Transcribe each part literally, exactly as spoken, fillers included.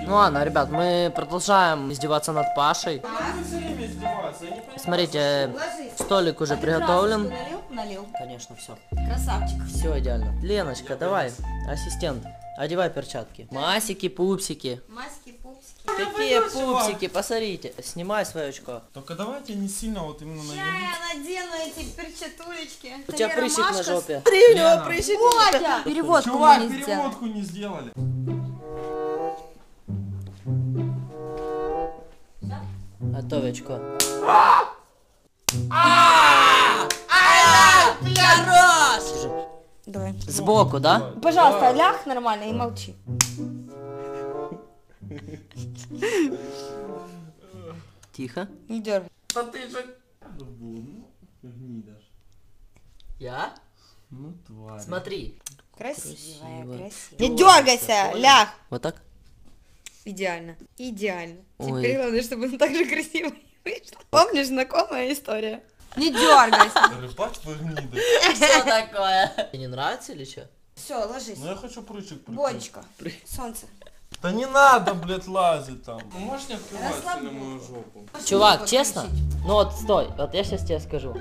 Ну ладно, ребят, мы продолжаем издеваться над Пашей. Смотрите, столик уже приготовлен. Налил? Налил. Конечно, все. Красавчик. Все идеально. Леночка, давай, ассистент, одевай перчатки. Масики, пупсики. Маски, пупсики. Какие пупсики, посмотрите. Снимай свое очко. Только давайте не сильно вот именно на Сейчас я надену эти перчатулечки. У тебя прыщик на жопе. Смотри, у него прыщик. Водя! Переводку Чувак, мы не сделали. переводку не сделали. Готовь очко. Хорош! Давай. Сбоку, да? Пожалуйста, ляг нормально и молчи. Тихо. Не дергай. Да ты же... Гнидаш. Я? Ну, тварь. Смотри. Красивая, Красиво. красивая. Не дергайся, ляг. Вот так? Идеально. Идеально. Ой. Теперь главное, чтобы он так же красиво вышло. Помнишь, знакомая история? Не дергайся. Рыбак вы гнида. Что такое? Тебе не нравится или что? Все, ложись. Ну я хочу прыщик прикрыть. Боречка, солнце. Да не надо, блядь, лазить там. Ну, можешь не открывать Расслабь на мою жопу? Чувак, честно? Ну вот, стой, вот я сейчас тебе скажу.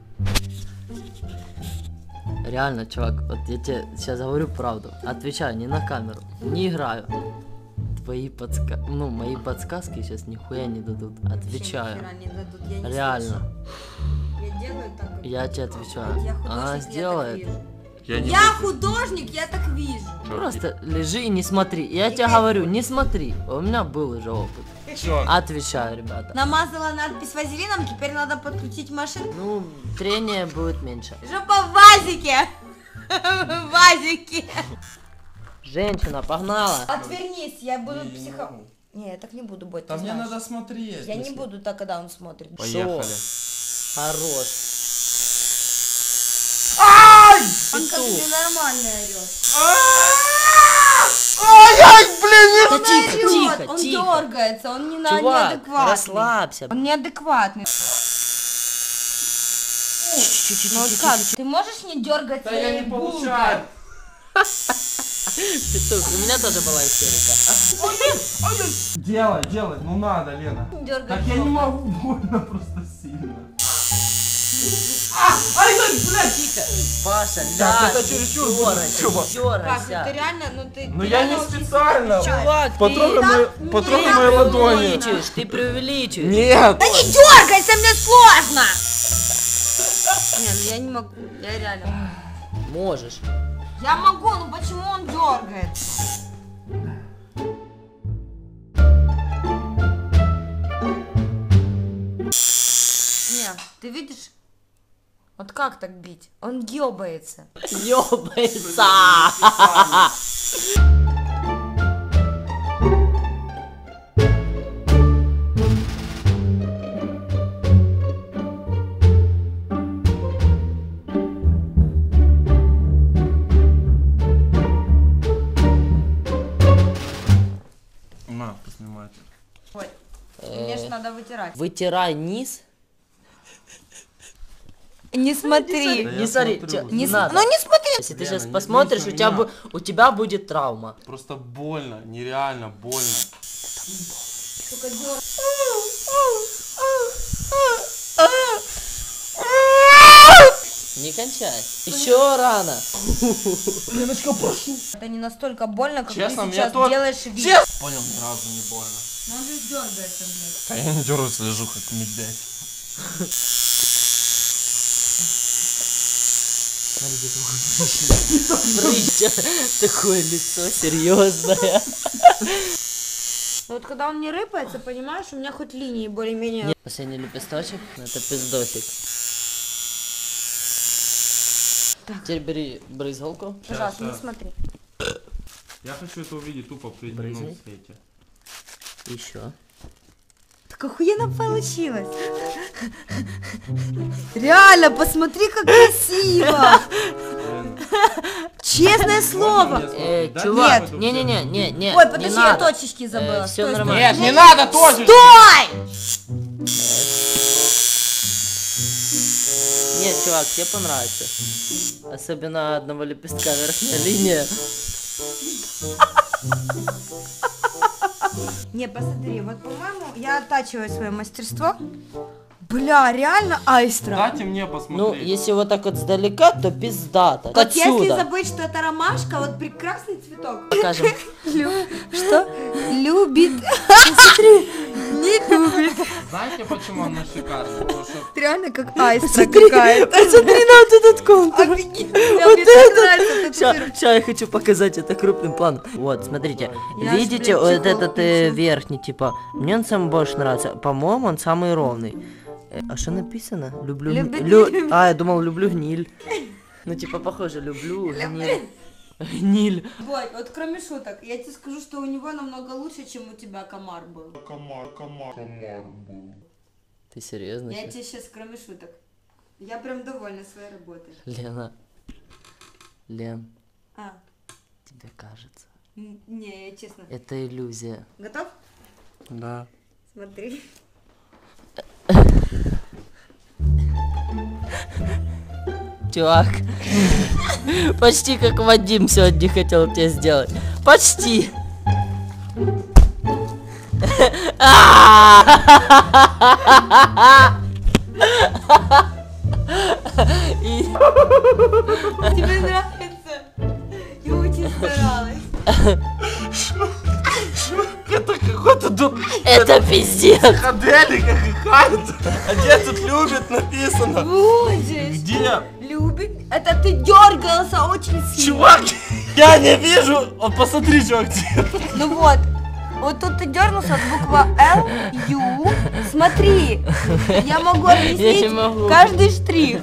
Реально, чувак, вот я тебе сейчас говорю правду. Отвечаю, не на камеру. Не играю. Твои подска... Ну, мои подсказки сейчас нихуя не дадут. Отвечаю. Не дадут, я не Реально. слышу. Я делаю так, как Я тебе отвечаю. Я художник, Она я так сделает. вижу. Я не Я художник, я так вижу. Просто лежи и не смотри. Я тебе говорю, не смотри. У меня был уже опыт. Чё? Отвечаю, ребята. Намазала надпись вазелином, теперь надо подключить машину. Ну, трение будет меньше. Жопа в вазике. В вазике. Женщина, погнала. Отвернись, я буду Не, я не психо... могу. Не, я так не буду, Бодь, Там ты мне знаешь. надо смотреть. Я не буду так, когда он смотрит. Поехали. Хорош. Он как тебе нормально орёт. Ай, блин, Да Он тихо, орёт, тихо, он тихо. дергается, он не на Чувак, неадекватный. расслабься. Он неадекватный. Ну вот как, ты можешь не дергать Да я своей не булкой? получаю. Петух, у меня тоже была истерика. Делай, делай, ну надо, Лена. Не дергай Так я не жопу. могу, больно просто сильно. А, ай, ай, блядь. Тихо. Паша, Так, ляг, это чересчур не будет, дергайся, чувак. не Как, ну ты дергайся. реально, ну ты... Ну ты я не реально очень специально. Чувак, Потрогай ты мою, так потрогай не мои ладони. преувеличиваешь, ты преувеличиваешь. Нет. Да не дергайся, мне сложно! Не, ну я не могу, я реально... Можешь. Я могу, ну почему он дергает? Не, ты видишь? Вот как так бить? Он ёбается. Ёбается. На, поснимайте. Ой, мне ж надо вытирать. Вытирай низ. Не смотри. Да Не я смотри, смотрю. чё, Не не с- надо. Ну не смотри. Если ты Лена, сейчас не посмотришь, злись у на тебя, меня. бу- у тебя будет травма. Просто больно, нереально больно. Не кончай. Еще рано. Леночка, прошу. Это не настолько больно, как Честно, ты мне сейчас тот- делаешь вид. Честно. Понял, ни разу не больно. Ну он же дергается, блядь. А я не дергаюсь, лежу как медведь. Прыщ. Такое лицо серьезное. Ну вот когда он не рыпается, понимаешь, у меня хоть линии более-менее... Нет, последний лепесточек, это пиздосик. Теперь бери брызгалку. Пожалуйста, не Сейчас, смотри. Я хочу это увидеть тупо при Брызни. дневном свете. Еще. Так охуенно получилось. Реально, посмотри, как красиво. Лена, Честное слово. мне Эй, Да чувак, нет. не-не-не, не, не, Ой, не подожди, я надо. точечки забыла. Э, всё Стой, стой. нормально. Нет, не надо тоже! Стой! Нет, чувак, тебе понравится. Особенно одного лепестка верхняя линия. Не, посмотри, вот, по-моему, я оттачиваю свое мастерство. Бля, реально айстра. Дайте мне Ну, посмотреть. если вот так вот сдалека, то пиздато. Вот если Отсюда. забыть, что это ромашка, вот прекрасный цветок. Покажем. Что? Любит. Смотри, не любит. Знаете, почему она шикарная? Потому что Реально как айстра какая-то. Смотри на вот этот контур. Офигеть. Мне так нравится этот цветок. Сейчас я хочу показать это крупным планом. Вот, смотрите. Я ж, Видите, блядь, вот чехол этот э, включу. верхний, типа, мне он самый больше нравится. По-моему, он самый ровный. Э, А что написано? Люблю... гни- Любит, лю- любит. А, я думал, люблю гниль. Ну, типа, похоже, люблю гниль. Гниль. Вот, вот кроме шуток, я тебе скажу, что у него намного лучше, чем у тебя комар был. комар, комар, комар был. Ты серьезно? Я щас? тебе сейчас, кроме шуток. Я прям довольна своей работой. Лена. Лен, А, тебе кажется. н- не, я честно. Это иллюзия. Готов? Да. Смотри. Чувак, почти как Вадим сегодня хотел тебе сделать. Почти. И- Тебе нравится? Я очень старалась. Это какой-то тут Это пиздец. психоделика какая-то. А где тут любит написано? Боже, Где? любит. Это ты дергался очень сильно. Чувак, я не вижу. Вот посмотри, чувак, где. Ну вот. Вот тут ты дернулся от буква Л, Ю. Смотри, я могу Я не объяснить могу. каждый штрих.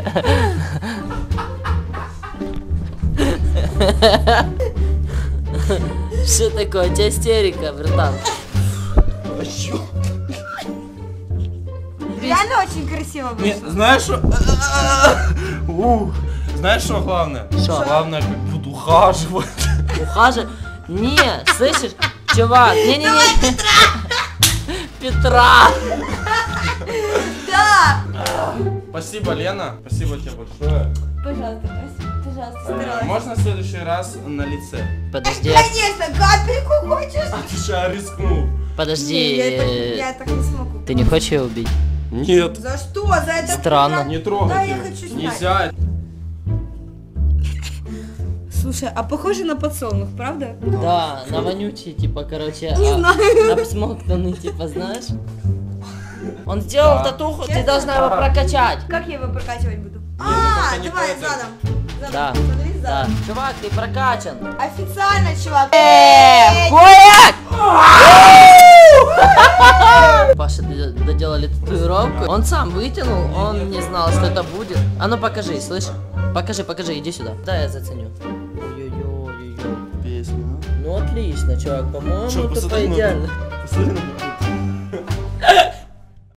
Что такое? У тебя истерика, братан. А чё? Реально очень красиво Не, вышло. знаешь что? Ух. Знаешь что главное? Шо? Главное, как буду ухаживать. Ухаживай. Не, слышишь? Чувак, не-не-не. Петра. Да. Спасибо, Лена. Спасибо тебе большое. Пожалуйста, спасибо. Пожалуйста, Э, старалась. Можно в следующий раз на лице? Подожди, Конечно, капельку хочешь? А ты что, рискнул? подожди. Не, я, так, э, я так не смогу. Ты не хочешь ее убить? Нет. За что? За это Странно. прекрасно. Не трогай. Да, я её. хочу снять. Нельзя. Слушай, а похоже на подсолнух, правда? Да, на вонючий, типа, короче, Не а- знаю. обсмоктанный, типа, знаешь? Он сделал Да. татуху, ты Честно? должна его прокачать. Как я его прокачивать буду? ну А, как-то не давай пойдёт. задом. Задом. Да, Смотри, да. задом. Чувак, ты прокачан. Официально, чувак. Э, хуяк! Паша д- доделали татуировку. Он сам вытянул, он не знал, что это будет. А ну покажи, слышь? Покажи, покажи, иди сюда. Да, я заценю. Ой-ой-ой-ой-ой. Песня. Ну отлично, чувак, по-моему, Чё, тут посмотри на- идеально. Посмотри на меня.